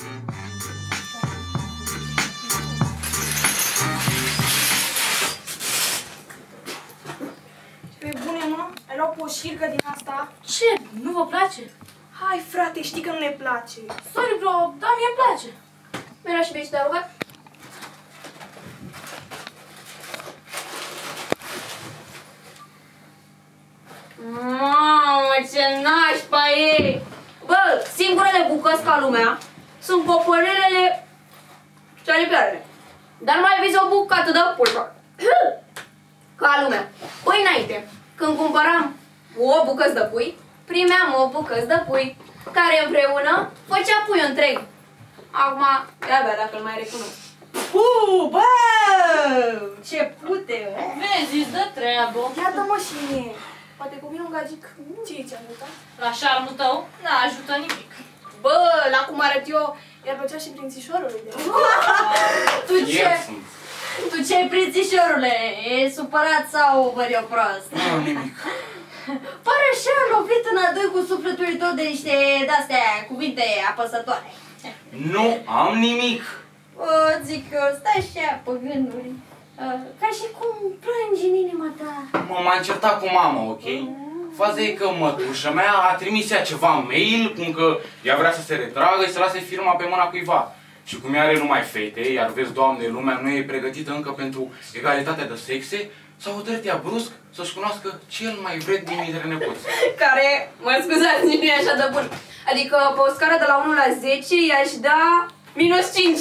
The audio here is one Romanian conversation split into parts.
Pe bune, mă? Ai luat poșircă din asta? Ce? Nu vă place? Hai, frate, știi că nu ne place. Sorry, bro, dar mie îmi place. Mi-era și mie, te rugat. Mamă, ce nașpa e! Bă, singurele bucăți ca lumea sunt poporelele și alipearele. Dar mai aveți o bucată de pulpă. Ca lumea. Păi înainte, când cumpăram o bucăți de pui, primeam o bucăți de pui, care împreună făcea pui întreg. Acum, de-abia dacă îl mai recunosc. Bă! Ce pute, bă! Vezi, îți dă treabă. Iartă-mă și mie. Poate cu mine un gagic. Ce ți-a ajutat? La șarmul tău n-ajută nimic. Bă, la cum arăt eu, i-ar plăcea și prințișorului de Tu ce? Tu ce, prințișorule? E supărat sau văd eu prost? Nu, nimic. Pare așa lovit în adoi cu sufletul tău de niște de-astea cuvinte apăsătoare. Nu am nimic. Zic că stai așa pe gânduri. Ca și cum plângi în inima ta. M-am certat cu mama, ok? Faza e că mătușa mea a trimis ea ceva în mail, cum că ea vrea să se retragă și să lase firma pe mâna cuiva. Și cum ea are numai fete, iar vezi, Doamne, lumea nu e pregătită încă pentru egalitatea de sexe, s-a hotărât ea brusc să-și cunoască cel mai vrednic dintre nepoți. Care, mă scuzați, nici nu e așa de bun. Adică pe o scară de la 1 la 10 i-aș da -5.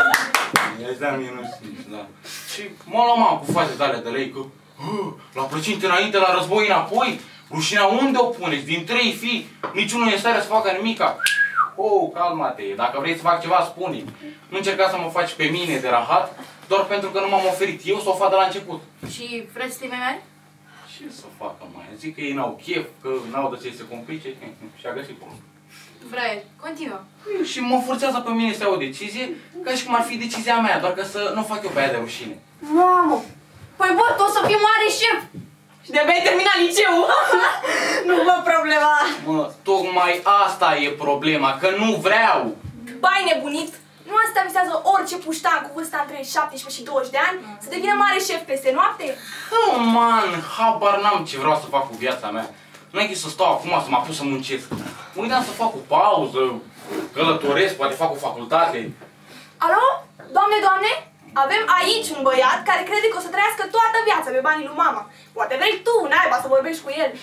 I-aș da -5, da. Și m-am luat mama cu faze de-alea de lei, că la plăcinte înainte, la război înapoi, rușinea unde o puneți? Din 3 fii, niciunul nu e în stare să facă nimica. Calma-te, dacă vrei să fac ceva, spune-mi. Nu încerca să mă faci pe mine de rahat, doar pentru că nu m-am oferit eu să o fac de la început. Și frății mei? Ce să facă mai? Zic că ei n-au chef, că n-au de ce să se complice și a găsit unul. Brian, continuă. Și mă forțează pe mine să iau o decizie, ca și cum ar fi decizia mea, doar că să nu fac eu pe aia de rușine. Mamă! Păi bă, tu o să fii mare șef! Și de-abia ai terminat liceul! Nu vă problema! Mă, tocmai asta e problema, că nu vreau! Bai nebunit! Nu asta visează orice puștan cu vârsta între 17 și 20 de ani să devină mare șef peste noapte? Oh, man, habar n-am ce vreau să fac cu viața mea. Înainte să stau acum să mă apuc să muncesc. Mă gândeam să fac o pauză, călătoresc, poate fac o facultate. Alo? Doamne, doamne? Avem aici un băiat care crede că o să trăiască toată viața pe banii lui mama. Poate vrei tu, naiba, să vorbești cu el.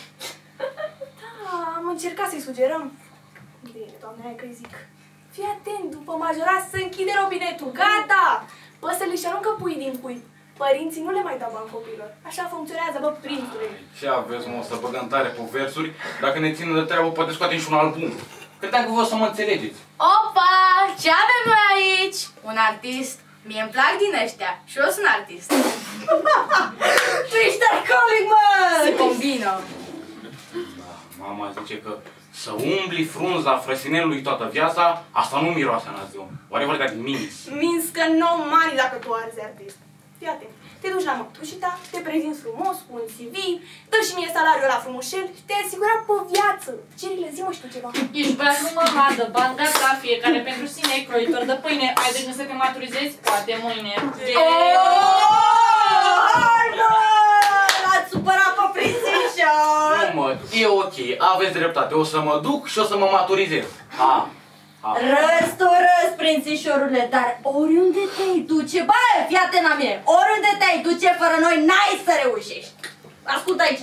Da, am încercat să-i sugerăm. Bine, doamne, hai că-i zic. Fii atent, după majorat să închide robinetul. Gata! Păsările își aruncă pui din pui. Părinții nu le mai dau bani copilor. Așa funcționează, bă, prințule. Ce aveți, mă, să băgăm tare pe versuri? Dacă ne ține de treabă, poate scoatem și un album. Credeam că vă să mă înțelegeți. Opa! Ce avem noi aici? Un artist. Mie îmi plac din ăștia. Și eu sunt artist. Tu ești alcoolic, mă! Se combină. Da, mama zice că să umbli frunza frăsinelului toată viața, asta nu miroase a nazion. Oare vorba de minți? Minți că no money dacă tu arzi artist. Fii atent. Te duci la mătușita, te prezinți frumos cu un CV, dă și mie salariul ăla frumușel și te-ai asigurat pe viață. Cirile, zi-mă și tu ceva. Ești băiat numărată, bani de asta, fiecare pentru sine, croitor de pâine. Ai de gând să te maturizezi? Poate mâine. Hai, mă! L-ați supărat pe prințișor! Nu, mă, e ok, aveți dreptate, o să mă duc și o să mă maturizez. Răs, prințișorule, dar oriunde te-ai duce, bă, fii atent la mine, oriunde te-ai duce fără noi, n-ai să reușești. Ascultă aici.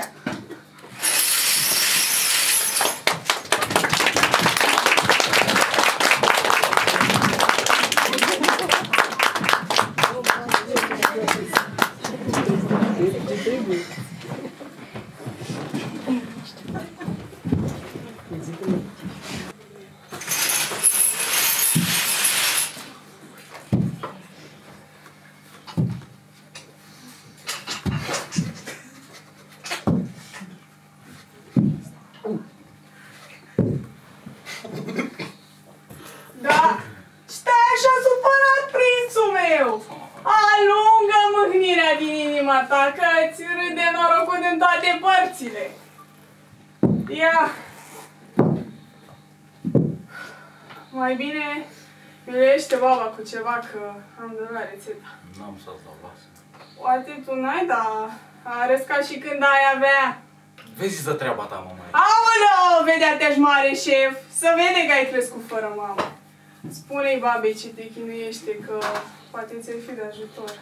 Da, stai așa supărat, prințul meu! Alungă mâhnirea din inima ta, că îți râde norocul din toate părțile. Ia! Mai bine Miluiește baba cu ceva, că am de la rețeta. N-am să-ți dau, lasă. Poate tu n-ai, dar arăți ca și când ai avea. Vezi să treaba ta, mama. Aoleu, vedea-te-aș mare șef. Să vede că ai crescut fără mamă. Spune-i babei ce te chinuiește, că poate ți-ai fi de ajutor.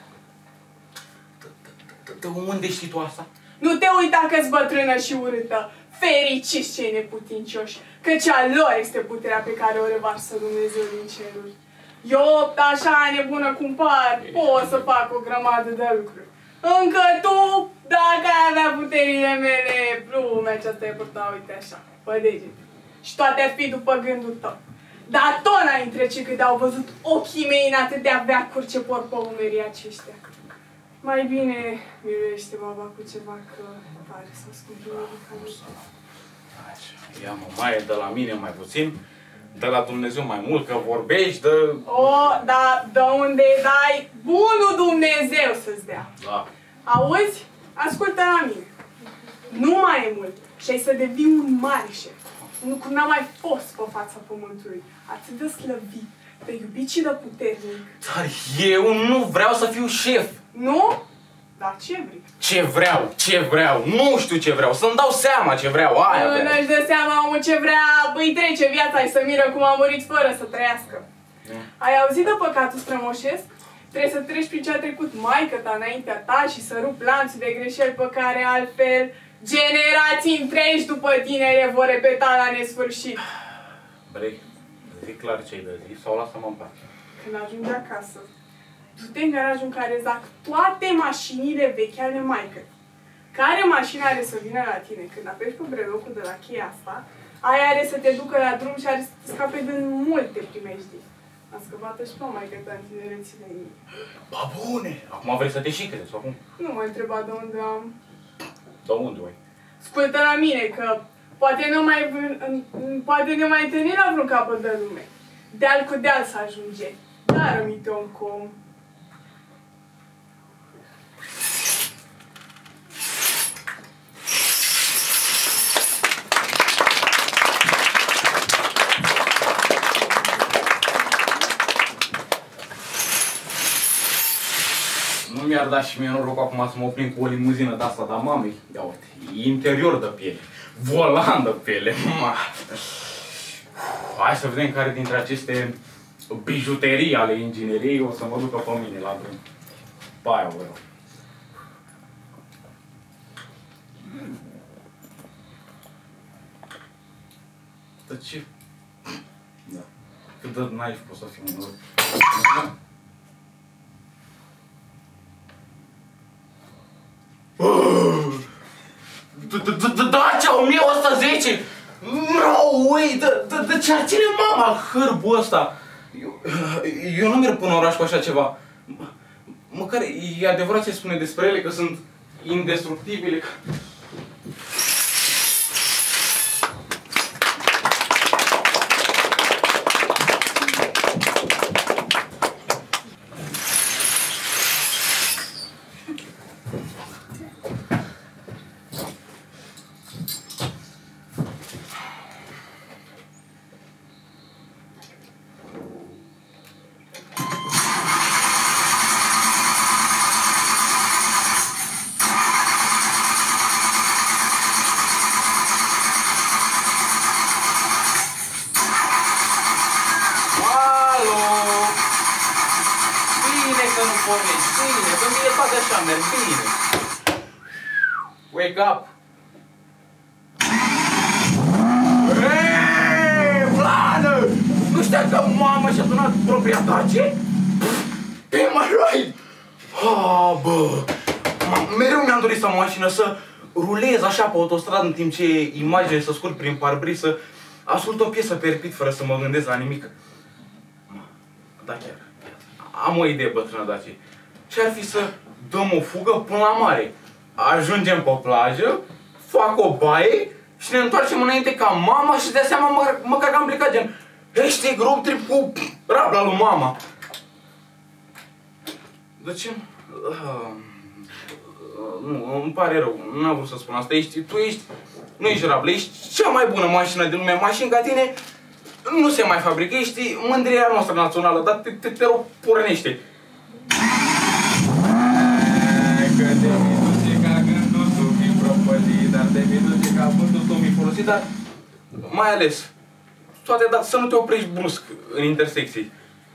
De unde știi tu asta? Nu te uita că-s bătrână și urâtă. Fericiți cei neputincioși, căci a lor este puterea pe care o revarsă Dumnezeu din ceruri. Eu, așa nebună cum par, pot să fac o grămadă de lucruri. Încă tu, dacă ai avea puterile mele, lumea aceasta e purta, uite așa, pe degete. Și toate ar fi după gândul tău. Dar tot n-ai trece cât au văzut ochii mei în atâtea veacuri ce por pe umerii aceștia. Mai bine miluiește baba cu ceva, că pare să ascult medicamente. Așa, ia mamaie de la mine mai puțin, de la Dumnezeu mai mult, că vorbești de... O, da, de unde dai, bunul Dumnezeu să-ți dea. Da. Auzi? Ascultă la mine. Nu mai e mult și ai să devii un mare șef. Unul cum n-a mai fost pe fața pământului. Atât de slăvit, de iubit și de puternic. Dar eu nu vreau să fiu șef. Nu? Dar ce vrei? Ce vreau? Ce vreau? Nu știu ce vreau. Să-mi dau seama ce vreau. Aia vreau. Nu-și dă seama omul ce vrea, îi trece viața, îi să miră cum a murit fără să trăiască. Ai auzit de păcatul strămoșesc? Trebuie să treci prin ce a trecut maică-ta înaintea ta și să rupi lanțul de greșeli pe care altfel generații întregi după tine le vor repeta la nesfârșit. Vrei? Zic clar ce-ai de zi sau lasă-mă în pace? Când ajungi acasă, du-te în garajul în care zac toate mașinile vechi ale maică. Care mașină are să vină la tine? Când apeși pe brelocul de la cheia asta, aia are să te ducă la drum și are să te scape din multe primejdii. A scăpat și pe maică-ta în tinerețile ei. Ba bune! Acum vrei să te și crezi, sau cum? Nu mă întreba de unde am. De unde ai? Ascultă la mine că poate ne mai întâlnim la vreun capăt de lume. Deal cu deal să ajunge. Dar rămite om cu om. Nu mi-ar da și mie noroc acum să mă oprim cu o limuzină de asta, dar mamei, ia uite, interior de piele, volan de piele, Hai să vedem care dintre aceste bijuterii ale ingineriei o să mă ducă pe mine la drum. Pe aia vreau. Dar ce? Da. Cât de naif pot să fiu un Dacia 1110! No way! De ce ar ține mama hârbul ăsta? Eu nu merg până în oraș cu așa ceva. Măcar e adevărat ce spune despre ele, că sunt indestructibile. Bine, că mie toate așa merg bine. Wake up! Eee, Vladă! Nu știam că mama și-a donat propria Dacie? Am I right? Bă! Mereu mi-am dorit să am o mașină, să rulez așa pe autostradă în timp ce imaginele să scurg prin parbris, să ascult o piesă pe repeat fără să mă gândesc la nimic. Da, chiar. Am o idee, bătrână Dacie. Ce-ar fi să dăm o fugă până la mare? Ajungem pe plajă, fac o baie și ne întoarcem înainte ca mama și de seama măcar că am plecat gen hashtag road trip cu rabla lui mama. De ce? Nu, îmi pare rău, n-am vrut să spun asta. Tu ești, nu ești rablă, ești cea mai bună mașină din lume. Mașini ca tine Nu se mai fabrică, ești mândria noastră națională, dar te rog, pornește. Că de minuție ca gândul tu mi propăzit, dar de minuție ca vântul tu mi folosit, dar mai ales, toate, dar să nu te oprești brusc în intersecții.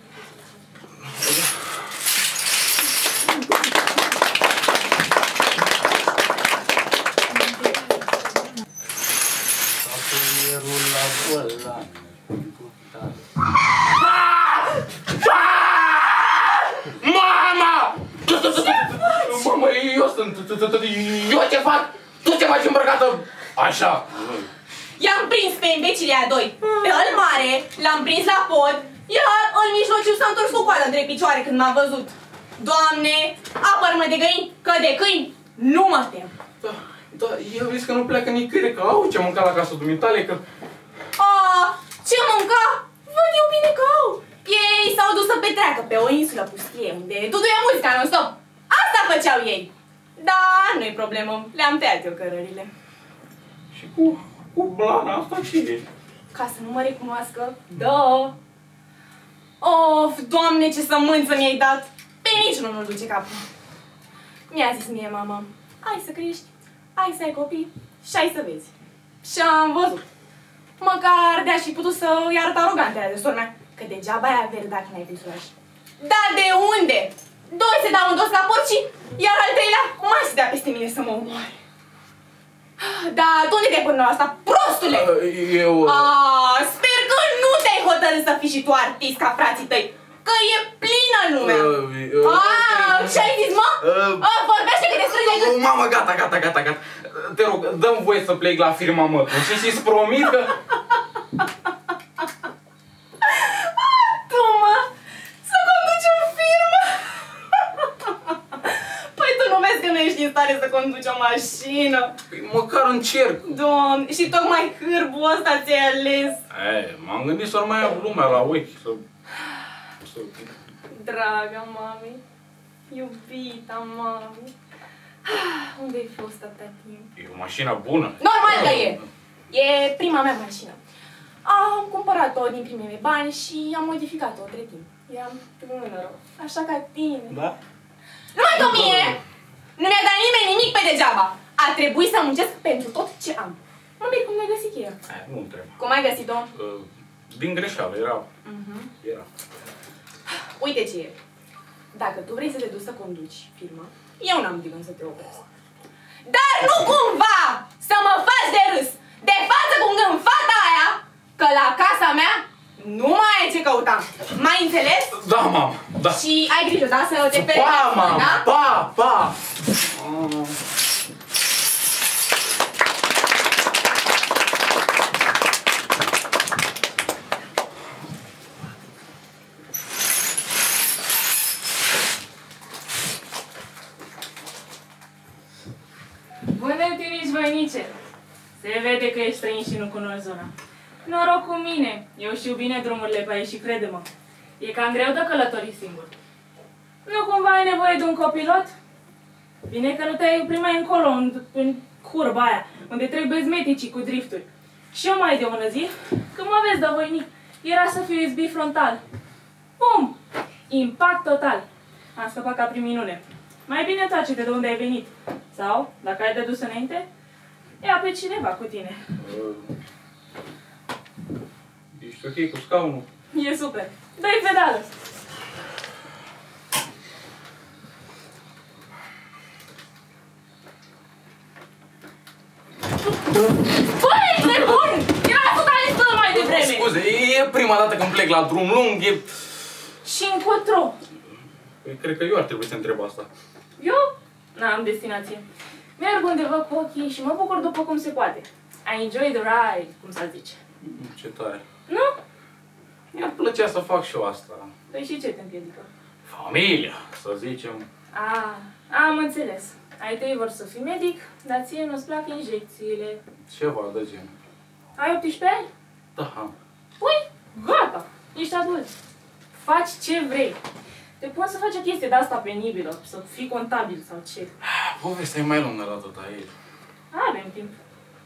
Mama! Mama, eu sunt... Eu ce fac? Tu ce faci îmbrăcată așa? I-am prins pe imbecilii a doi. Pe ăl mare l-am prins la pod, iar ăl mijlociu s-a întors cu coada între picioare când m-a văzut. Doamne, apăr-mă de găini, că de câini nu mă tem. Da, eu vezi că nu pleacă nicăieri, că au ce mânca la casa dumitale, că... Ce mânca? Văd eu bine că au. Ei s-au dus să petreacă pe o insulă pustie, unde duduia muzica non-stop. Asta făceau ei. Da, nu-i problemă, le-am tăiat eu cărările. Și cu blana asta ce e? Ca să nu mă recunoască? Da. Of, Doamne, ce sămânță mi-ai dat. Pe niciunul nu-l duce capul. Mi-a zis mie mama, hai să crești, hai să ai copii și hai să vezi. Și am văzut. Măcar de-aș fi putut să-i arăt arogante aia de sora mea, că degeaba ai avere dacă n-ai fi surași. Dar de unde? Doi se dau în dos la porci, iar al treilea mai se dea peste mine să mă omoare. Dar tu unde te-ai până la asta, prostule? Eu... Sper că nu te-ai hotărât să fii și tu artist ca frații tăi, că e plină lumea. Ce-ai zis, mă? Vorbește că te strânge gând. Mamă, gata. Te rog, dă-mi voie să plec la firma mătuș și-ți promit că... Tu, mă, să conduci o firmă? Păi tu nu vezi că nu ești în stare să conduci o mașină? Păi, măcar încerc. Doamne, și tocmai hârbul ăsta ți-ai ales. M-am gândit să mai am lumea la ochi, să... Draga mami, iubita mami, unde-ai fost atâta timp? E o mașină bună. Normal că e! E prima mea mașină. Am cumpărat-o din primii mei bani și am modificat-o între timp. Eram tânără, așa ca tine. Da? Numai că mie nu mi-a dat nimeni nimic pe degeaba. A trebuit să muncesc pentru tot ce am. Mami, cum ai găsit ea? Nu întreb. Cum ai găsit-o? Din greșeală, era. Uite ce e. Dacă tu vrei să te duci să conduci firma, eu n-am de gând să te opresc. Dar nu cumva să mă faci de râs, de față cu gând fata aia, că la casa mea nu mai ai ce căuta. Mai înțeles? Da, mamă, da. Și ai grijă, da? Să te feri. Pa, mamă, da? pa! Bună, tinici voinice! Se vede că ești străin și nu cunoști zona. Noroc cu mine! Eu știu bine drumurile pe aici și crede-mă. E cam greu de călători singur. Nu cumva ai nevoie de un copilot? Bine că nu te-ai oprit mai încolo, în curba aia, unde trebuie zmeticii cu drifturi. Și eu mai de o zi, când mă vezi de voinic, era să fiu izbit frontal. Bum! Impact total. Am scăpat ca prin minune. Mai bine tace-te de unde ai venit. Sau, dacă ai de dus înainte, ia pe cineva cu tine. Ești ok cu scaunul? E super. Dă-i pedală. Băi, de bun! Era totalist mai devreme. Scuze, e prima dată când plec la drum lung, e... Și încotro. Cred că eu ar trebui să întreb asta. Eu? N-am destinație. Merg undeva cu ochii și mă bucur după cum se poate. I enjoy the ride, cum s-ar zice. Ce tare. Nu? Mi-ar plăcea să fac și eu asta. Păi și ce te împiedică? Familia, să zicem. Am înțeles. Ai tăi vor să fii medic, dar ție nu-ți plac injecțiile. Ceva de gen. Ai 18 ani? Da. Păi, gata, ești adult. Faci ce vrei. Te poți să faci o chestie de asta penibilă, să fii contabil sau ce. Povestea e mai lungă la tot aici. Avem timp.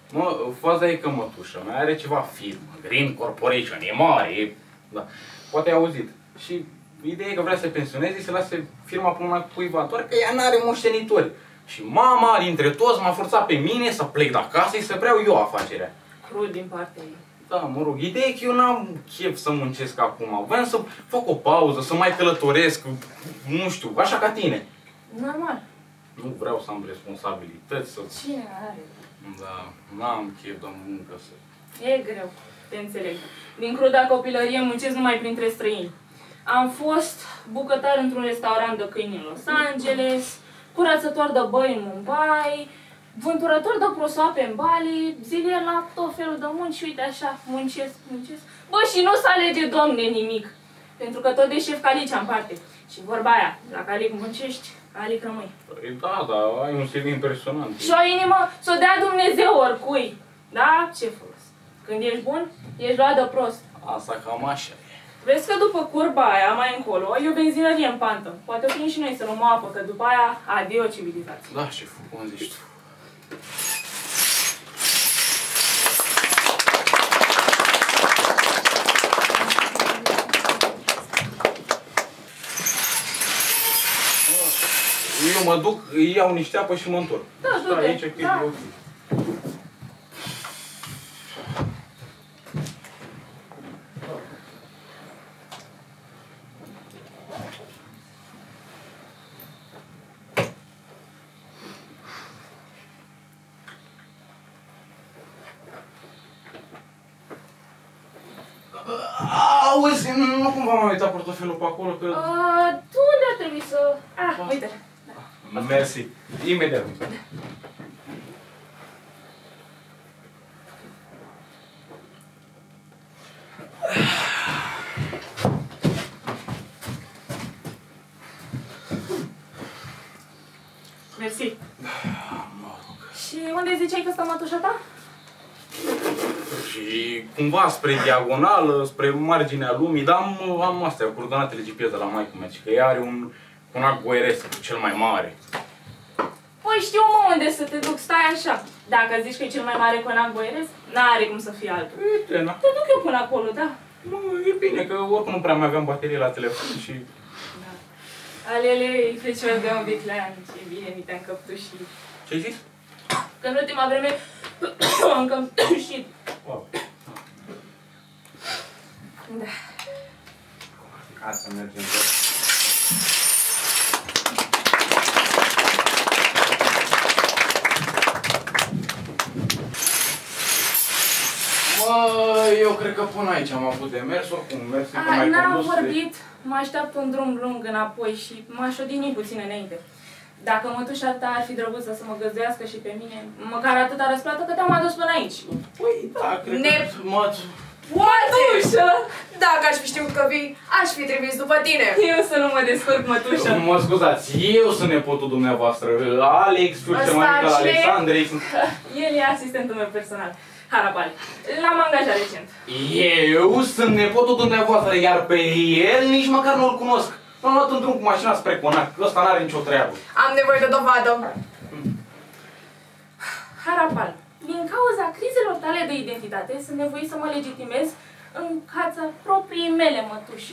Mă, faza e că mătușa mea are ceva firmă, Green Corporation, e mare, e... Da. Poate ai auzit. Și ideea e că vrea să se pensioneze și să lase firma până mai cuiva, doar că ea n-are moștenitori. Și mama, dintre toți, m-a forțat pe mine să plec de acasă și să vreau eu afacerea. Crud din partea ei. Da, mă rog, ideea e că eu n-am chef să muncesc acum. Vreau să fac o pauză, să mai călătoresc, nu știu, așa ca tine. Normal. Nu vreau să am responsabilități, să... Cine are? Da, n-am chef de muncă să... E greu, te înțeleg. Din cruda copilărie muncesc numai printre străini. Am fost bucătar într-un restaurant de câini în Los Angeles, curățător de băi în Mumbai, vânturător de prosoape în Bali, zilier la tot felul de munci și uite așa, muncesc. Bă, și nu se alege, Domne, nimic. Pentru că tot de șef calici am parte. Și vorba aia, la calic muncești, calic rămâi. Păi da, da, ai un CV impresionant. Și o inimă s-o dea Dumnezeu oricui. Da? Ce folos? Când ești bun, ești luat de prost. Asta cam așa e. Vezi că după curba aia, mai încolo, e o benzinărie în pantă. Poate oprim și noi să luăm apă, că după aia, adio civilizație. Da, șeful, cum zici tu? Eu mă duc, îi iau niște apă și mă întorc. Da, Stai du-te, aici, că da. e ok. Auzi, nu cumva m-am uitat portofelul pe acolo, că... Tu unde ar trebui să... Uite. Mersi. Imediat. Mersi. Și unde ziceai că stă mătușa ta? Și cumva spre diagonală, spre marginea lumii, dar am astea, coordonatele GPS de la maică mea, și că ea are un conac boieresc, cel mai mare. Păi știu, mă, unde să te duc, stai așa. Dacă zici că e cel mai mare conac boieresc, n-are cum să fie altul. Uite, na. Te duc eu până acolo, da? Nu, e bine, că oricum nu prea mai aveam baterie la telefon și... Da. Alele, fecior de un viclean, ce bine mi te-am căptușit. Ce-ai zis? Că în ultima vreme am căptușit. Wow. Da. Hai să mergem. Eu cred că până aici am avut de mers, oricum, mersi că mai N-am condus. vorbit, mă așteaptă un drum lung înapoi și m-aș odihni puțin înainte. Dacă mătușa ta ar fi drăguță să mă găzduiască și pe mine, măcar atâta răsplată că te-am adus până aici. Păi da, cred că mă... Mătușă! Dacă aș fi știut că vii, aș fi trimis după tine. Eu să nu mă descurc, mătușă. Mă scuzați, eu sunt nepotul dumneavoastră, Alex, fiul cel mai mic al Alexandrei. El e asistentul meu personal. Harapali. L-am angajat recent. Eu sunt nepotul dumneavoastră, iar pe el nici măcar nu-l cunosc. M-am luat în drum cu mașina spre Conac, ăsta n-are nicio treabă. Am nevoie de dovadă. Harapal, din cauza crizelor tale de identitate, sunt nevoit să mă legitimez în fața proprii mele mătuși.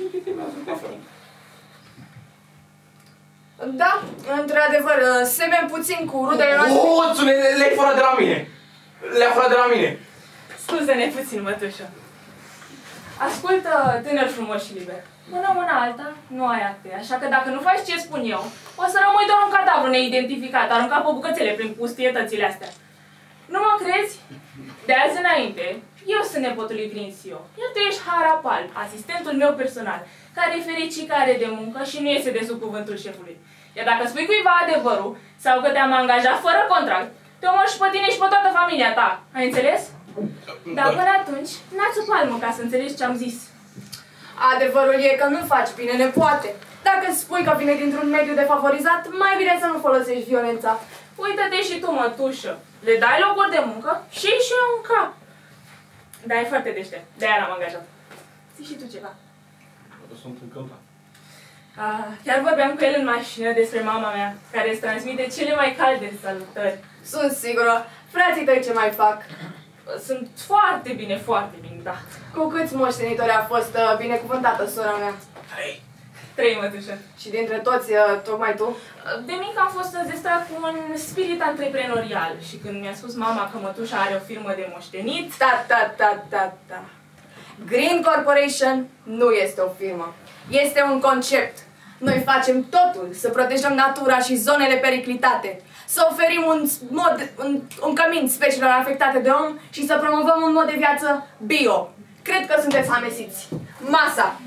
Da, într-adevăr, semeni puțin cu rudele noastre. Oțule, le-ai furat de la mine! Le-a furat de la mine! Scuze-ne puțin, mătușă. Ascultă, tânăr frumos și liber. Una alta, nu ai acte, așa că dacă nu faci ce spun eu, o să rămâi doar un cadavru neidentificat, aruncat pe bucățele prin pustietățile astea. Nu mă crezi? De azi înainte, eu sunt nepotul lui Grinsio, iar tu ești Harapal, asistentul meu personal, care e fericit, care are de muncă și nu iese de sub cuvântul șefului. Iar dacă spui cuiva adevărul, sau că te-am angajat fără contract, te omor și pe tine și pe toată familia ta, ai înțeles? Dar până atunci, n-ați o palmă ca să înțelegi ce am zis. Adevărul e că nu faci bine, nepoate. Dacă spui că vine dintr-un mediu defavorizat, mai bine să nu folosești violența. Uită-te și tu, mătușă. Le dai locuri de muncă și își iau un cap. Dar e foarte deștept. De-aia l-am angajat. Zici și tu ceva. Sunt încântat. Chiar vorbeam cu el în mașină despre mama mea, care îți transmite cele mai calde salutări. Sunt sigură. Frații tăi ce mai fac? Sunt foarte bine, da. Cu câți moștenitori a fost binecuvântată sora mea? 3, mătușă. Și dintre toți, tocmai tu? De mic am fost înzestrat cu un spirit antreprenorial și când mi-a spus mama că mătușa are o firmă de moștenit... Ta. Green Corporation nu este o firmă. Este un concept. Noi facem totul să protejăm natura și zonele periclitate, să oferim un cămin speciilor afectate de om și să promovăm un mod de viață bio. Cred că sunteți amesiți. Masa!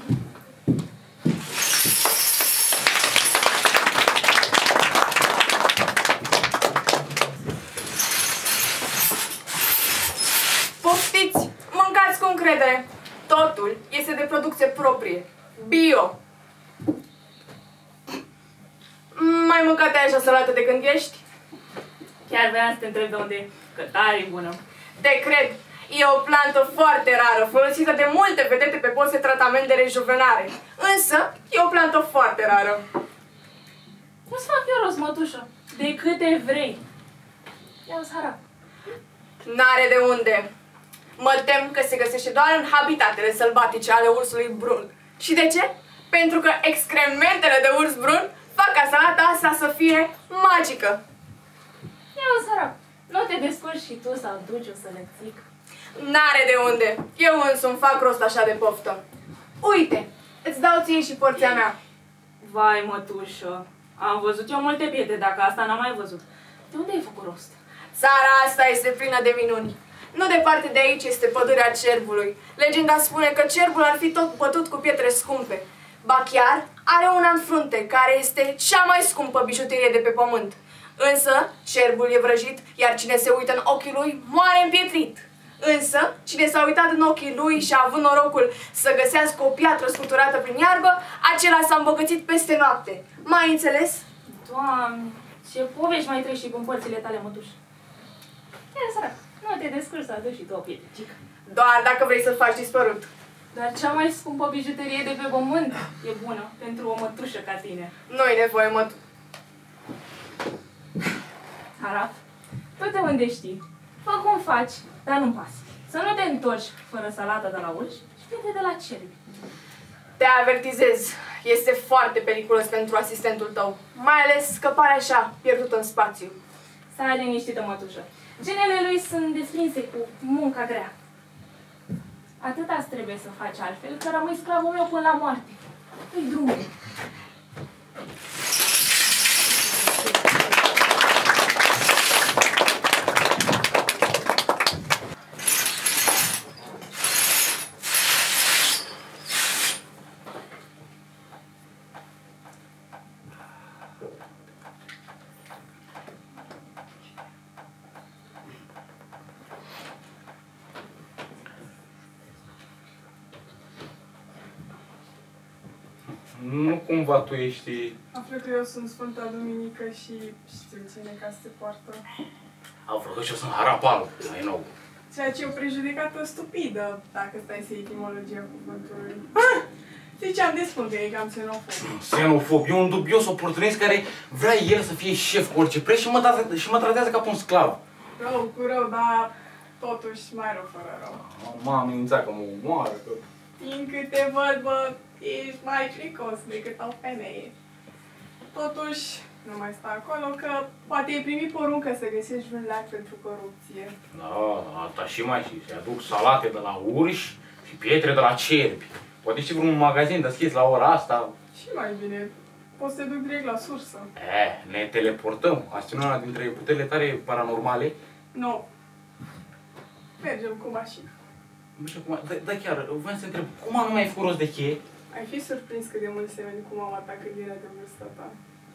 Poftiți! Mâncați cu încredere! Totul este de producție proprie. Bio! Mai mâncat așa salată de când ești? Chiar vreau să te întreb de unde e, că tare bună. Te cred! E o plantă foarte rară, folosită de multe vedete pe post de tratament de rejuvenare. Însă, e o plantă foarte rară. Nu-ți fac eu rost, mătușă, de câte vrei. Ia-ți harap. N-are de unde. Mă tem că se găsește doar în habitatele sălbatice ale ursului brun. Și de ce? Pentru că excrementele de urs brun fac ca salata asta să fie magică. Ia-ți harap. Nu te descurci și tu sau duci o să le zic. N-are de unde. Eu însumi fac rost așa de poftă. Uite, îți dau ție și porția mea. Vai, mătușă, am văzut eu multe piete, dacă asta n-am mai văzut. De unde ai făcut rost? Țara asta este plină de minuni. Nu departe de aici este pădurea cerbului. Legenda spune că cerbul ar fi tot bătut cu pietre scumpe. Ba chiar are una în frunte, care este cea mai scumpă bijuterie de pe pământ. Însă, cerbul e vrăjit, iar cine se uită în ochii lui, moare împietrit. Însă, cine s-a uitat în ochii lui și a avut norocul să găsească o piatră scuturată prin iarbă, acela s-a îmbogățit peste noapte. Mai înțeles? Doamne, ce povești mai treci și cu părțile tale, mătușă. Ia, sărac, nu te descurci să aduci și tu o pietricică. Doar dacă vrei să-l faci dispărut. Dar cea mai scumpă bijuterie de pe pământ e bună pentru o mătușă ca tine. Nu-i nevoie, mă. Harap, tu de unde știi? Fă cum faci, dar nu-mi pasă. Să nu te întorci fără salata de la urși și piete de la cerbi. Te avertizez, este foarte periculos pentru asistentul tău. Mai ales că pare așa, pierdut în spațiu. Stai liniștită, mătușă. Genele lui sunt desprinse cu munca grea. Atâta trebuie să faci altfel, că rămâi sclavul meu până la moarte. Îi drumul. Nu cumva tu ești... Află că eu sunt Sfânta Duminică și știu ce necaz se poartă. Află că și eu sunt harapal, mai nou. Ceea ce e o prejudecată stupidă, dacă stai să iei etimologia cuvântului. Ziceam de spun că e cam xenofob. Xenofob, e un dubios oportunist care vrea el să fie șef cu orice preț și mă tratează ca pe un sclav. Rău cu rău, dar totuși mai rău fără rău. M-a amenințat că mă omoară, că... Din câte văd, bă, ești mai fricos decât o femeie. Totuși, nu mai sta acolo, că poate ai primit poruncă să găsești un leac pentru corupție. Da, asta și mai și se aduc salate de la urși și pietre de la cerbi. Poate și vreun magazin deschis la ora asta. Și mai bine, poți să te duc direct la sursă. Ne teleportăm. Asta e una dintre puterile tale paranormale. Nu. Mergem cu mașina. Nu știu cum... Da, chiar, voiam să întreb, cum anume ai făcut rost de cheie? Ai fi surprins cât de mult semeni cu mama ta când era de vârsta ta.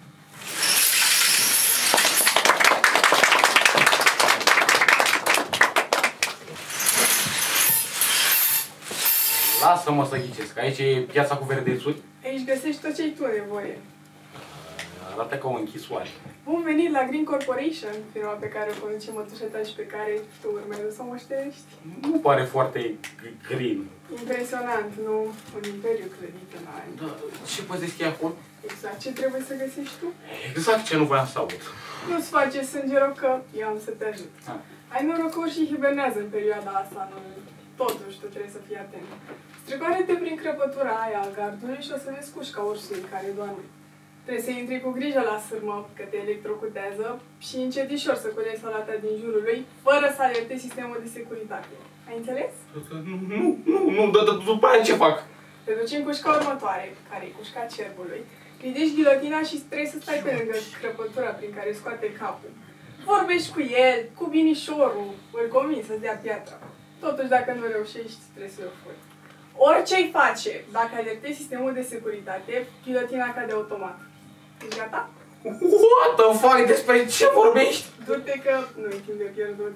Lasă-mă să ghicesc, aici e piața cu verdețuri. Aici găsești tot ce ai tu nevoie. Arată ca o închisoare. Bun venit la Green Corporation, firma pe care o conduce mătușa ta și pe care tu urmează să o moștenești. Nu pare foarte green. Impresionant, nu? Un imperiu clădit în ani. Da, ce poți deschide acolo? Exact ce trebuie să găsești tu. Exact ce nu voiam să aud. Nu-ți face sânge rău că eu am să te ajut. Ai norocuri și hibernează în perioada asta, nu? Totuși, tu trebuie să fii atent. Strecoare-te prin crăpătura aia a gardului și o să vezi cușca ursului care doarme. Trebuie să intri cu grijă la sârmă, că te electrocutează și încetișor să culegi salata din jurul lui, fără să alertezi sistemul de securitate. Ai înțeles? Nu, după aia ce fac? Te duci în cușca următoare, care e cușca cerbului, ridici ghilotina și trebuie să stai pe lângă crăpătura prin care scoate capul. Vorbești cu el, cu binișorul, îl convingi să-ți dea piatra. Totuși, dacă nu reușești, trebuie să-i ofuri. Orice-i face, dacă alertezi sistemul de securitate, ghilotina cade automat. Ești gata? What the fuck? Despre ce vorbești? Du-te că nu-i timp de pierdut.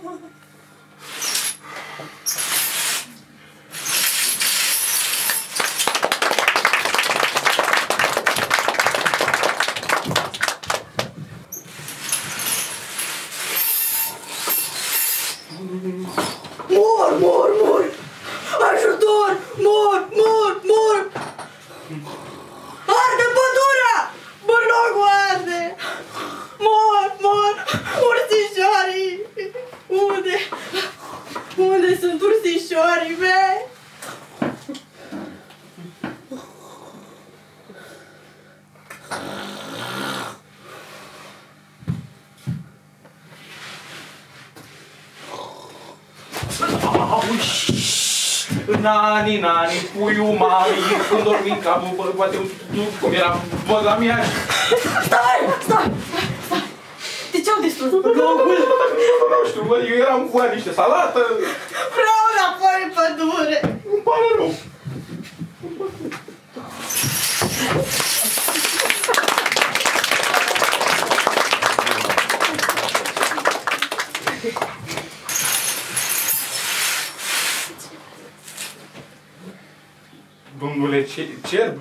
Mor! Ajutor! Mor! Arde pădurea! Bărlogul arde! Mor! Ursișorii! Unde sunt ursișorii mei? Nani, puiul mami, când dormi capul, poate cum era băga mea. Stai! De ce au distrus locul? Nu știu, bă, eu eram cu niște salată. Vreau înapoi în pădure! Îmi pare rău. Domnule Cerb?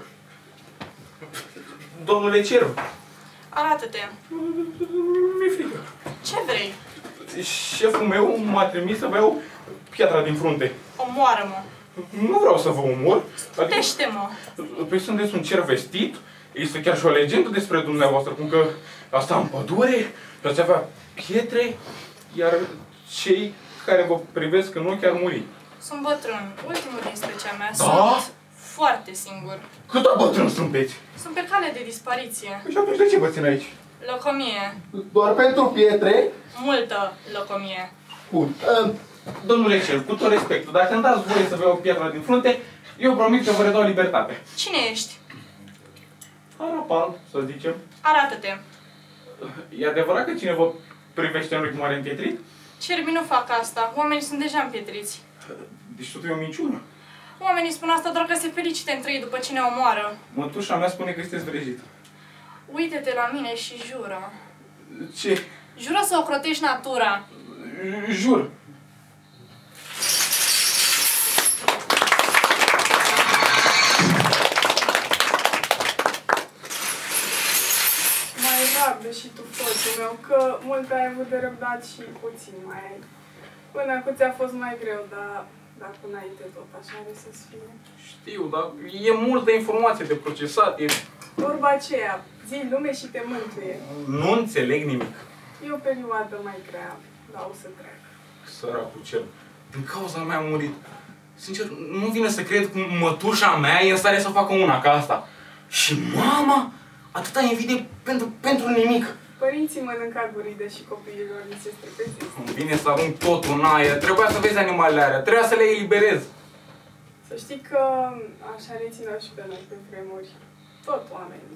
Domnule Cerb? Arată-te. Mi-e frică. Ce vrei? Șeful meu m-a trimis să vă iau piatra din frunte. Omoară-mă. Nu vreau să vă omor. Putește-mă. Păi sunteți un cer vestit? Este chiar și o legendă despre dumneavoastră, cum că asta în pădure, veți avea pietre, iar cei care vă privesc în ochi ar muri. Sunt bătrân. Ultimul din specia mea. Da? Sunt foarte singur. Cât de bătrân sunteți? Sunt pe cale de dispariție. Păi și atunci de ce vă țin aici? Locomie. Doar pentru pietre? Multă locomie. Bun. Domnule Cer, cu tot respectul, dacă îmi dați voie să vă iau piatra din frunte, eu promit că vă redau libertate. Cine ești? Arapal, să zicem. Arată-te. E adevărat că cine vă privește în ochi moare împietrit? Cerbii nu fac asta. Oamenii sunt deja împietriți. Deci totul e o minciună. Oamenii spun asta doar că se felicită între ei după ce ne omoară. Mătușa mea spune că sunteți vrejit. Uită-te la mine și jură. Ce? Jură să ocrotești natura. Jur. Mai rabdă și tu, fotul meu, că mult ai avut de răbdat și puțin mai ai. Până acum ți-a fost mai greu, dar dacă înainte tot așa are să-ți fie. Știu, dar e multă informație de procesat. Vorba aceea, zi lume și te mântuie. Nu înțeleg nimic. E o perioadă mai grea, dar o să treacă. Săracul cel. Din cauza mea a murit. Sincer, nu vine să cred că mătușa mea e în stare să facă una ca asta. Și mama, atâta invidie pentru nimic. Părinții mănânc arboride și copiilor li se strepezesc. Îmi vine să arunc totul în aer. Trebuia să vezi animalele alea. Trebuia să le eliberez. Să știi că așa ne țineau și pe noi pe vremuri. Tot oamenii.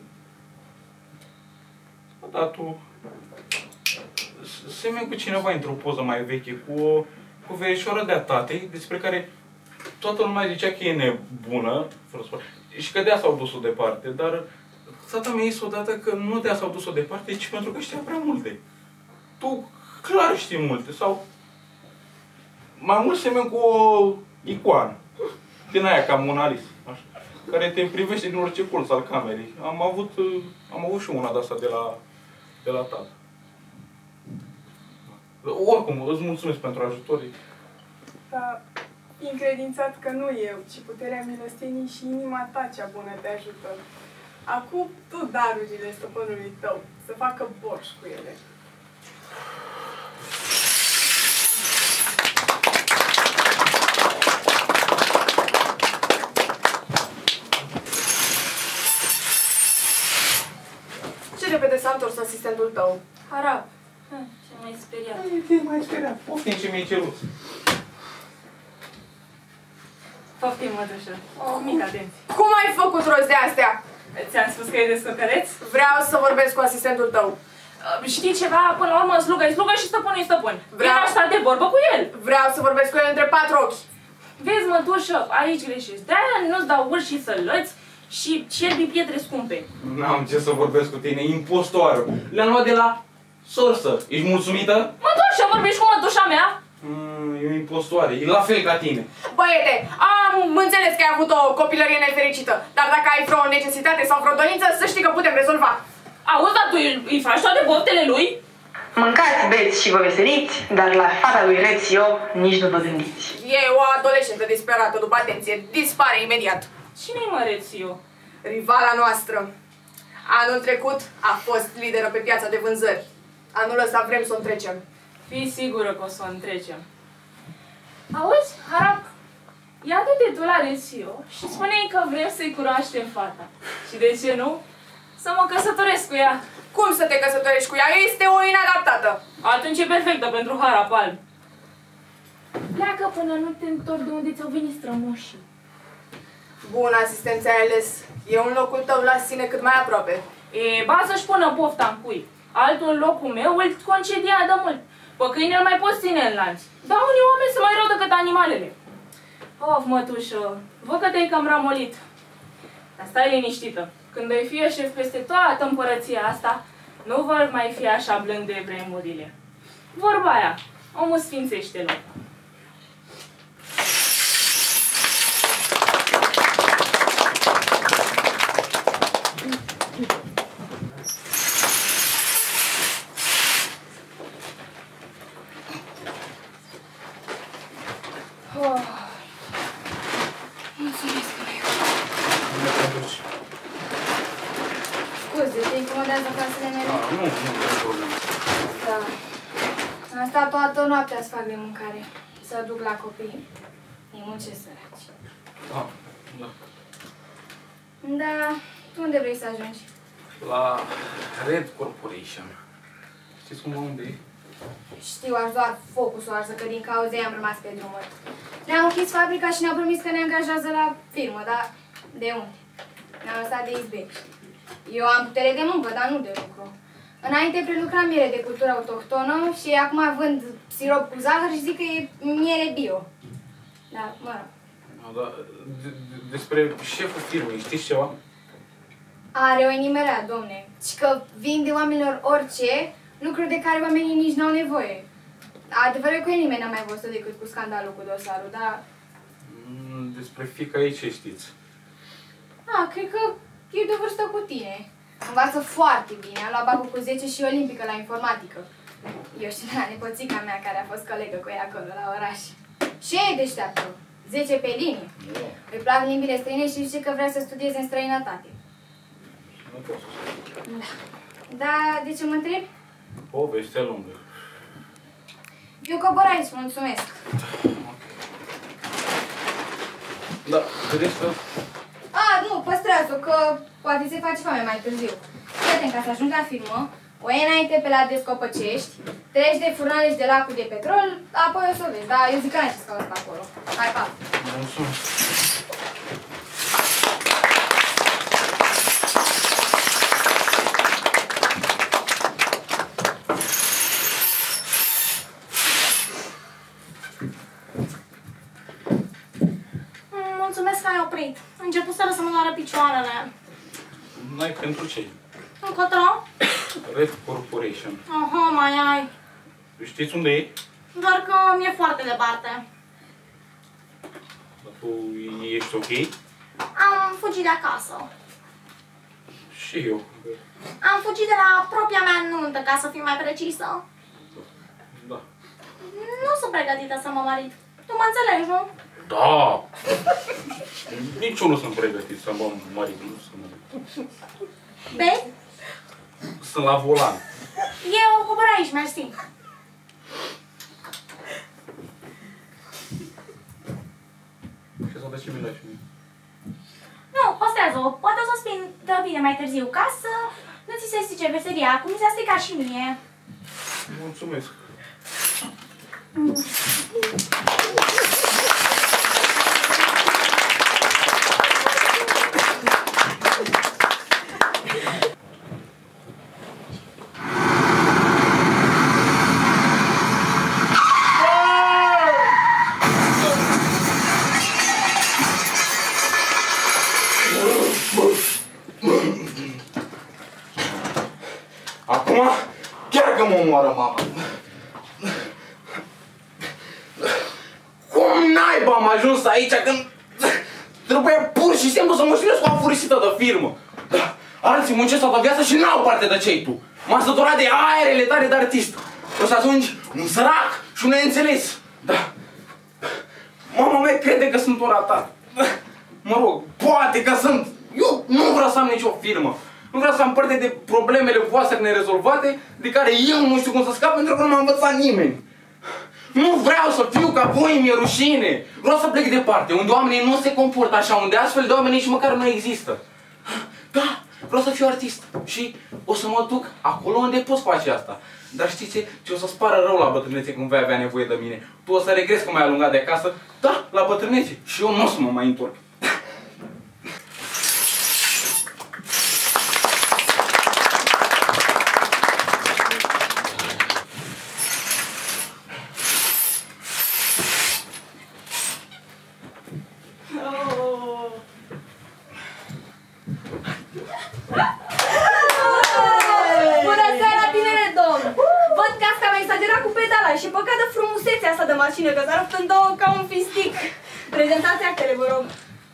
Dar tu... Semeni cu cineva într-o poză mai veche, cu o verișoară de-a tatei, despre care toată lumea zicea că e nebună, și că de-aia s-au dus-o departe, dar tata mi-a zis odată că nu de-aia s-au dus-o departe, ci pentru că știa prea multe. Tu clar știi multe, sau mai mult semeni cu o icoană, din aia ca Mona Lisa, așa, care te privește din orice colț al camerei. Am avut și una de-asta de la tată. Oricum, îți mulțumesc pentru ajutor. Dar încredințat că nu eu, ci puterea milostenii și inima ta cea bună te ajută. Acum tu darurile stăpânului tău, să facă borș cu ele. asistentul tău. Harap. Ce mai speriat. Te mai speriat. Poftim ce mi-ai cerut. Poftim, mătușă. O mică atenție. Cum ai făcut rost de astea? Ți-am spus că e descăcăreț? Vreau să vorbesc cu asistentul tău. Știi ceva? Până la urmă, slugă e slugă și stăpân e stăpân. Vreau să de vorbă cu el. Vreau să vorbesc cu el între 4 ochi. Vezi, mătușă, aici greșești. De-aia nu-ți dau urși și sălăți și cerbi pietre scumpe. N-am ce să vorbesc cu tine, impostoară. Le-am luat de la sursă. Ești mulțumită? Mătușă, vorbești cu mătușa mea? E o impostoare, e la fel ca tine. Băiete, am înțeles că ai avut o copilărie nefericită, dar dacă ai vreo necesitate sau vreo dorință, să știi că putem rezolva. Auzi, dar tu îi faci toate poftele lui? Mâncați, beți și vă veseliți, dar la fata lui Rețio nici nu vă gândiți. E o adolescentă disperată după atenție, dispare imediat. Cine-i măreți eu? Rivala noastră. Anul trecut a fost lideră pe piața de vânzări. Anul ăsta vrem să o întrecem. Fii sigură că o să o întrecem. Auzi, Harap, ia-te tu la Rețio și spune-i că vrem să-i cunoaștem fata. Și de ce nu? Să mă căsătoresc cu ea. Cum să te căsătorești cu ea? Este o inadaptată. Atunci e perfectă pentru Harap alb. Pleacă până nu te întorci de unde ți-au venit strămoșii. Bun, asistență ai ales. E un locul tău la sine cât mai aproape. E, ba să-și pună pofta în cui. Altul în locul meu îl concedia de mult. Pe câine îl mai poți ține în lanț. Dar unii oameni sunt mai rău decât animalele. Of, mătușă, văd că te-ai cam ramolit. Dar stai liniștită. Când ai fi șef peste toată împărăția asta, nu vor mai fi așa blânde vremurile. Vorba aia, omul sfințește locul. Scuze, te incomodează casele mele? Nu e problemă. Da. Am stat toată noaptea să fac de mâncare. Să duc la copii. Îi muncesc săraci. Da, da. Da, unde vrei să ajungi? La Red Corporation. Știți cum unde e? Știu, aș doar focusul arsă, că din cauza ei am rămas pe drumuri. Ne-au închis fabrica și ne-au promis că ne angajează la firmă, dar de unde? Ne-au lăsat de izbești. Eu am putere de muncă, dar nu de lucru. Înainte prelucram miere de cultură autohtonă și acum vând sirop cu zahăr și zic că e miere bio. Da, mă rog. Da, despre șeful firmei, știți ceva? Are o inimerea, domne. Și că vinde oamenilor orice, lucruri de care oamenii nici n-au nevoie. Adevărul că nimeni n-a mai văzut decât cu scandalul cu dosarul, dar... Despre fiica ei ce știți? Cred că e de vârstă cu tine. Învață foarte bine, a luat bacul cu 10 și olimpică la informatică. Eu știu de la nepoțica mea care a fost colegă cu ea acolo la oraș. Și e deșteaptă, 10 pe linie. Îi plac limbile străine și zice că vrea să studieze în străinătate. Nu pot să spun. Da. Dar de ce mă întrebi? Povestea lungă. Eu cobor aici, mulțumesc. Da, vedeți că... Nu, păstrează-o, că poate se face foame mai târziu. Fii ca să ajungi la firmă, o iei înainte pe la Descopăcești, treci de furnale și de lacul de petrol, apoi o să vezi, dar eu zic că n-ai ce să cauți pe acolo. Hai, pa! Mulțumesc. Mulțumesc că ai oprit. Începuseră să mă doară picioarele. N-ai pentru ce? Încotro? Red Corporation. Aha, mai ai. Știți unde e? Doar că mi-e foarte departe. Dar tu ești ok? Am fugit de acasă. Și eu. Am fugit de la propria mea nuntă, ca să fiu mai precisă. Da. Nu sunt pregătită să mă marit. Tu mă înțelegi, nu? Da! Nici eu nu sunt pregătit să mă marit, nu să mă... Bei? Sunt la volan. Eu cobor aici, mersi. Și să de ce mi lași mie? Nu, păstrează-o. Poate o să spun de bine mai târziu, ca să nu ți ți se strice veselia, cum ți-a stricat și mie. Mulțumesc. Acum, chiar că mă omoară mama. Cum naiba am ajuns aici când trebuia pur și simplu să mă știunesc cu afurisită de firmă. Da, alții muncesc toată viața și n-au parte de ce-i tu. M-am săturat de aerele tale de artist. O să ajungi un sărac și un neînțeles. Da. Mama mea crede că sunt un ratat. Mă rog, poate că sunt. Eu nu vreau să am nicio firmă. Nu vreau să am parte de problemele voastre nerezolvate, de care eu nu știu cum să scap pentru că nu m-a învățat nimeni. Nu vreau să fiu ca voi, mi-e rușine. Vreau să plec departe, unde oamenii nu se comportă așa, unde astfel de oameni nici măcar nu există. Da, vreau să fiu artist și o să mă duc acolo unde pot face asta. Dar știi ce o să-ți pară rău la bătrânețe când vei avea nevoie de mine. Tu o să regrezi că m-ai alungat de acasă, da, la bătrânețe. Și eu nu o să mă mai întorc. Și păcat de frumusețea asta de mașină, că s-a rupt în două ca un fistic. Prezentați actele, vă rog.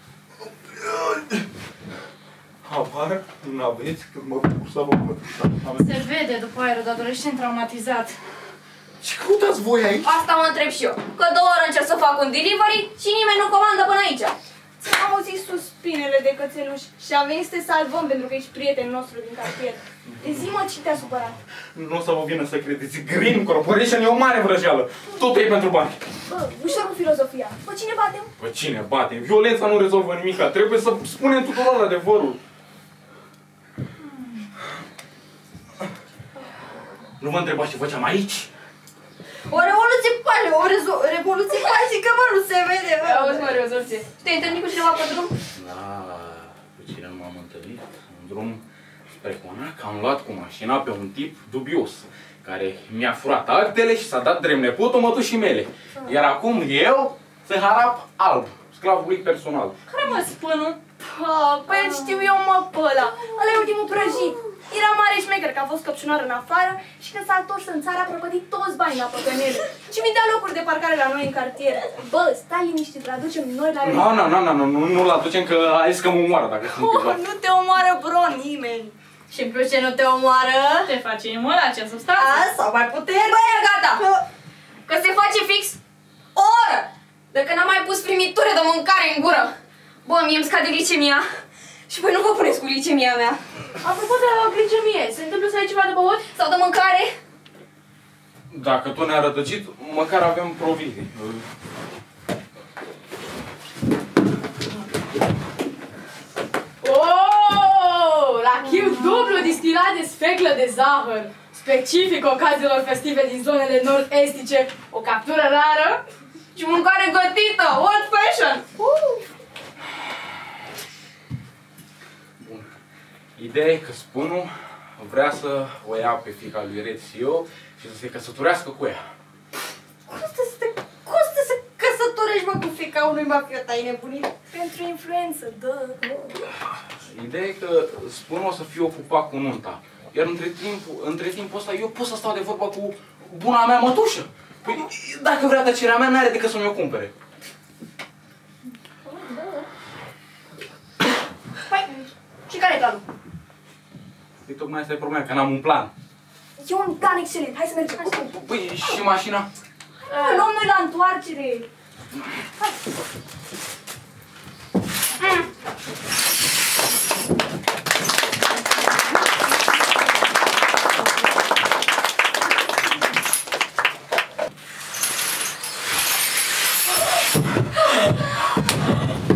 Habar n-aveți când mă bucur să vă văd. Se vede după aerul de adolescent traumatizat. Ce căutați voi aici? Asta mă întreb și eu. Că 2 ore încerc să fac un delivery și nimeni nu comandă până aici. Ți-am auzit suspinele de cățeluș și am venit să te salvăm pentru că ești prietenul nostru din cartier. Zi-mă ce te-a supărat. Nu o să vă vină să credeți. Green Corporation e o mare vrăjeală. Totul e pentru bani. Bă, ușor cu filozofia. Pe cine batem? Pe cine batem? Violența nu rezolvă nimica. Trebuie să spunem tuturor adevărul. Nu vă întrebați ce făceam aici? O revoluție pașnică, o revoluție pașnică, mă, nu se vede. Auzi, mă, rezoluție. Te-ai întâlnit cu cineva pe drum? Da, cu cine nu m-am întâlnit? În drum spre Conac am luat cu mașina pe un tip dubios, care mi-a furat actele și s-a dat drept nepotul mătușii mele. Iar acum eu sunt harap alb, sclavul lui personal. Care mă spână? Păi îl știu eu, mă, pe ăla. Ăla e ultimul prăjit. Era mare șmecher că a fost căpșunar în afară și când s-a întors în țară a prăpădit toți banii la păcănele. Și mi dea locuri de parcare la noi în cartier. Bă, stai liniștit, îl aducem noi la el. Nu-l aducem că a zis că mă omoară dacă sunt privat. Nu te omoară, bro, nimeni. Și în plus ce nu te omoară? Te face imolația substanță. Sau mai puternic? Băi, gata! Că se face fix o oră de când am mai pus primitură de mâncare în gură. Bă, mie îmi scade glicemia. Și păi nu vă puneți cu glicemia mea. Apropo de glicemie, se întâmplă să ai ceva de băut? Sau de mâncare? Dacă tot ne-a rătăcit, măcar avem provizii. Oh, rachiu dublu distilat de sfeclă de zahăr, specific ocaziilor festive din zonele nord-estice, o captură rară Și mâncare gătită, old fashion. Bun. Ideea e că spunul vrea să o ia pe fiica lui Rețio și să se căsătorească cu ea. Cum să se căsătorești, mă, cu fiica unui mafiot? Ai nebunit? Pentru influență, dă. Ideea e că spunul o să fie ocupat cu nunta. Iar între timpul ăsta eu pot să stau de vorbă cu buna mea mătușă. Păi, dacă vrea tăcerea mea, n-are decât să mi-o cumpere. Păi, și care e planul? Păi tocmai asta e problema, că n-am un plan. E un plan excelent, hai să mergem. Păi și mașina? Luăm noi la întoarcere.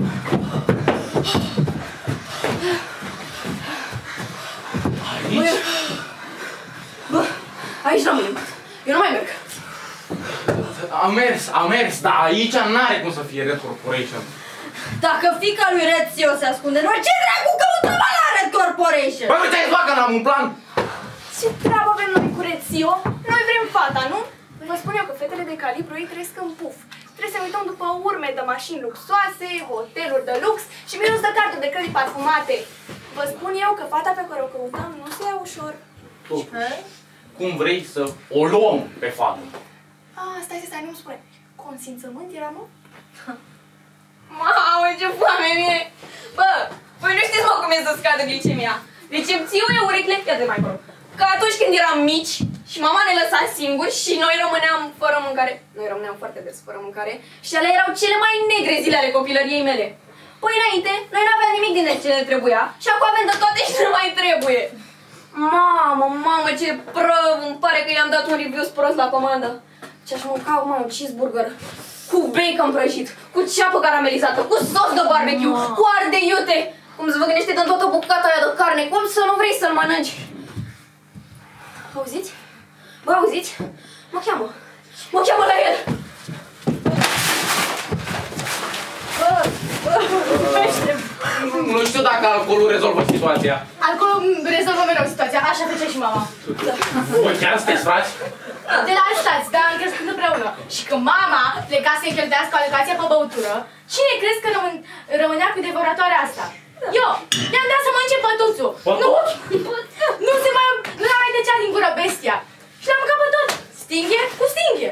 Aici? A mers, dar aici n-are cum să fie Red Corporation. Dacă fiica lui Rezio se ascunde, noi ce dracu căutăm la Red Corporation? Băi, uite-i facă, n-am un plan! Ce treabă avem noi cu Rezio? Noi vrem fata, nu? Vă spun eu că fetele de calibru ei trăiesc în puf. Trebuie să ne uităm după urme de mașini luxoase, hoteluri de lux și miros de carduri de credit parfumate. Vă spun eu că fata pe care o căutăm nu se ia ușor. Cum vrei să o luăm pe fată? Stai, nu-mi spune. Consimțământ era, nu? Mamă, ce foame mie! Bă, voi nu știți, mă, cum e să scadă glicemia. Deci îmi țiu eu urechile, ia-te mai acolo. Ca atunci când eram mici și mama ne lăsa singuri și noi rămâneam fără mâncare. Noi rămâneam foarte des fără mâncare și alea erau cele mai negre zile ale copilăriei mele. Păi înainte, noi n-aveam nimic din ce ne trebuia și acum avem de toate și nu mai trebuie. Mamă, ce prăv, îmi pare că i-am dat un review prost la comandă. Ce-aș mânca acum un cheeseburger cu bacon prăjit, cu ceapă caramelizată, cu sos de barbecue, cu ardei iute. Cum zvâgnește din toată bucata aia de carne, cum să nu vrei să-l mănânci? Auziți? Bă, auziți? Mă cheamă la el! Nu știu dacă alcoolul rezolvă situația. Alcoolul rezolvă mereu situația, așa face și mama. Voi chiar sunteți frați? De la stați, dar am crescut împreună. Și când mama pleca să-i cheltuiască alocația pe băutură, cine crezi că rămânea cu devoratoarea asta? Eu! I-am dat să mănânce pătuțul. Nu mai decea din gură bestia. Și l-am mâncat pe tot. Stinghe cu stinghe.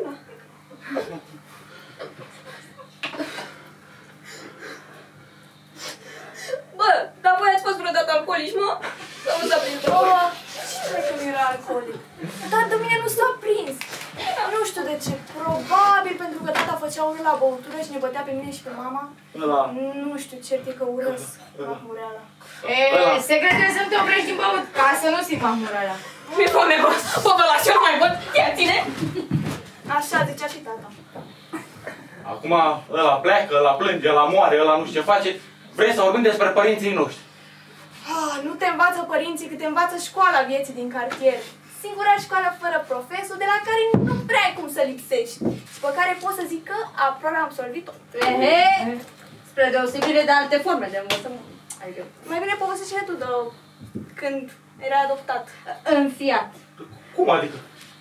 Bă, dar voi ați fost vreodată alcoolici, mă? Sau nu s-a prins? Ce trebuie că nu era alcoolic? Dar de mine nu s-a prins. Nu știu de ce. Probabil pentru că tata făcea urât la băutură și ne bătea pe mine și pe mama. Nu știu, cert e că urăsc mahmureala. Secretele să nu te oprești din băut, ca să nu simt mahmureala. Mi-e foame, bă! Bă, la ce nu mai văd? Ia, ține! Așa zicea și tata. Acum ăla pleacă, ăla plânge, ăla moare, ăla nu știu ce face. Vrei să vorbim despre părinții noștri. Nu te învață părinții, cât te învață școala vieții din cartier. Singura școală fără profesor, de la care nu prea ai cum să lipsești. Și pe care pot să zic că aproape am absolvit-o. Spre deosebire de alte forme de învățământ. Adică... Mai bine povestește tu de când era adoptat. Înfiat. Cum adică?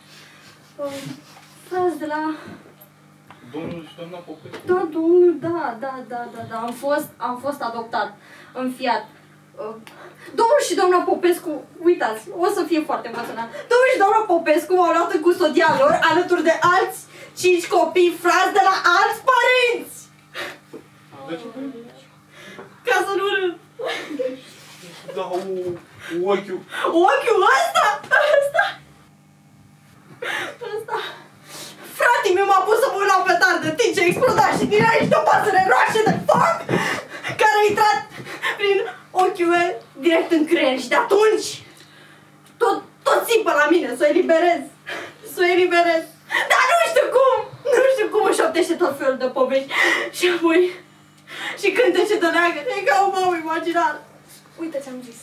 Frați de la... Domnul și doamna Popescu? Da, domnul, da. Am fost adoptat, înfiat. Domnul și doamna Popescu, uitați, o să fie foarte emoționat. Domnul și doamna Popescu m-au luat în custodia lor alături de alți 5 copii frați de la alți părinți. De ce? Ca să nu râd. Da, ochiul. Ochiul ăsta? Fratele meu m-a pus să mă uit la o petardă, timp ce exploda și din aici o pasăre roașie de foc care a intrat prin ochiul meu direct în creier și de atunci tot țipă la mine să o eliberez. Dar nu știu cum își șoptește tot felul de povești și apoi și cântece de neagră, e ca o mamă imaginară. Uite ce-am zis.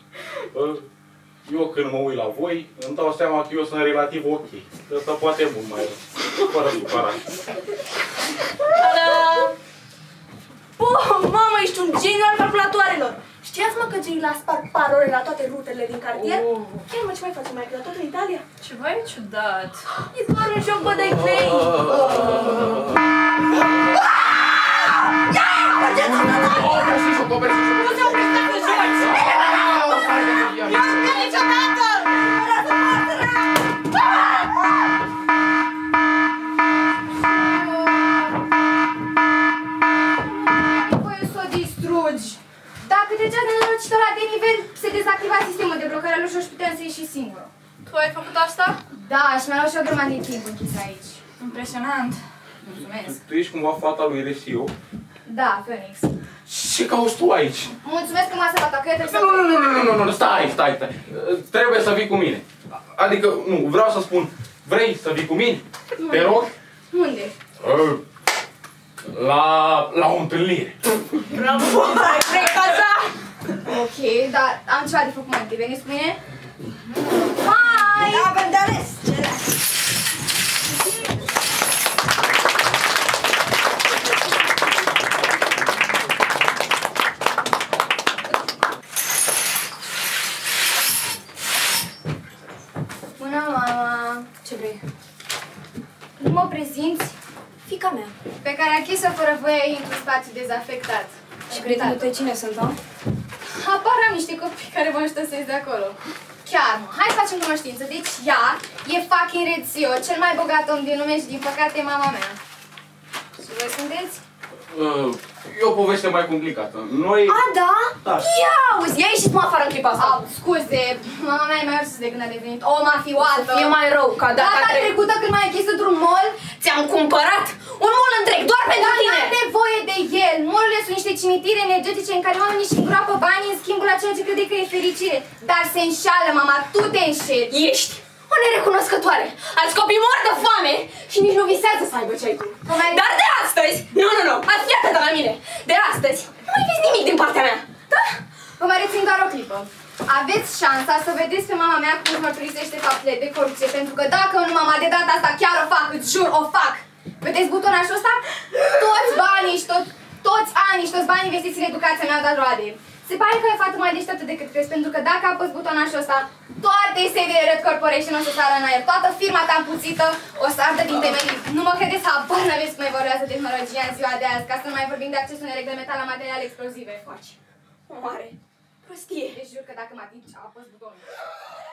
Eu când mă uit la voi, îmi dau seama că eu sunt relativ ok. Asta poate mult mai fără supărat. Mamă, ești un geniu al calculatoarelor! Știați, mă, că Gila spar parole la toate rutele din cartier? Chiar, mă, ce mai face mai la tot în Italia? Ceva e ciudat. E doar un joc, bă, de-ai mei! Dacă treceați nenorocitor la de nivel, se dezactiva sistemul de blocare al ușor și putem să ieși singură. Tu ai făcut asta? Da, și mi-a luat și o grămadă de timp închisă aici. Impresionant. Mulțumesc. Tu ești cumva fata lui Resio? Da, Phoenix. Ce cauți tu aici? Mulțumesc că m-ați salvat, că eu trebuie să... Nu, stai. Trebuie să vii cu mine. Adică, nu, vreau să spun, vrei să vii cu mine? Te rog? Unde? La o întâlnire. Bravo! Vrei casa? Ok, dar am ceva de făcut mai întâi. Veniți cu mine? Hai! Avem de ales! cunoștinți? Fica mea. Pe care a închis-o fără voie într-un spațiu dezafectat. Și prietenul tăi cine sunt, a? Apar am niște copii care vă ajută să ies de acolo. Chiar, mă, hai să facem cunoștință. Deci ea e fucking Rezio, cel mai bogat om din lume și din păcate mama mea. Și voi sunteți? E o poveste mai complicată. Noi... A, da? Da. Ia auzi, ia ieșiți mă afară în clipa asta. Scuze, mama mea e mai sus de când a devenit o mafioasă. Să fie mai rău ca Data trecută când m-ai închis într-un mall, ți-am cumpărat un mall întreg, doar pentru dar tine. n-am nevoie de el. Mall-urile sunt niște cimitire energetice în care oamenii își îngroapă banii în schimbul la ceea ce crede că e fericire. Dar se înșală, mama, tu te înșeli. Ești o nerecunoscătoare. Alți copii mor de foame și nici nu visează să aibă ce ai tu. Dar de astăzi, nu, ați fi atent la mine. De astăzi, nu mai vezi nimic din partea mea. Da? Vă mai rețin doar o clipă. Aveți șansa să vedeți pe mama mea cum își mărturisește faptele de corupție, pentru că dacă nu mama, de data asta chiar o fac, îți jur, o fac. Vedeți butonașul ăsta? Toți banii și toți anii și toți banii investiți în educația mea au dat roade. Se pare că e fată mai deșteaptă decât crezi, pentru că dacă apăs butonașul ăsta, toate sediile Red Corporation o să sară în aer, toată firma ta împuțită o să ardă din temelii. Nu mă credeți, habar n-aveți cum evoluează tehnologia în ziua de azi, ca să nu mai vorbim de accesul nereglementat la materiale explozive. Faci o mare prostie. Deci jur că dacă mă atingi, apăs butonul.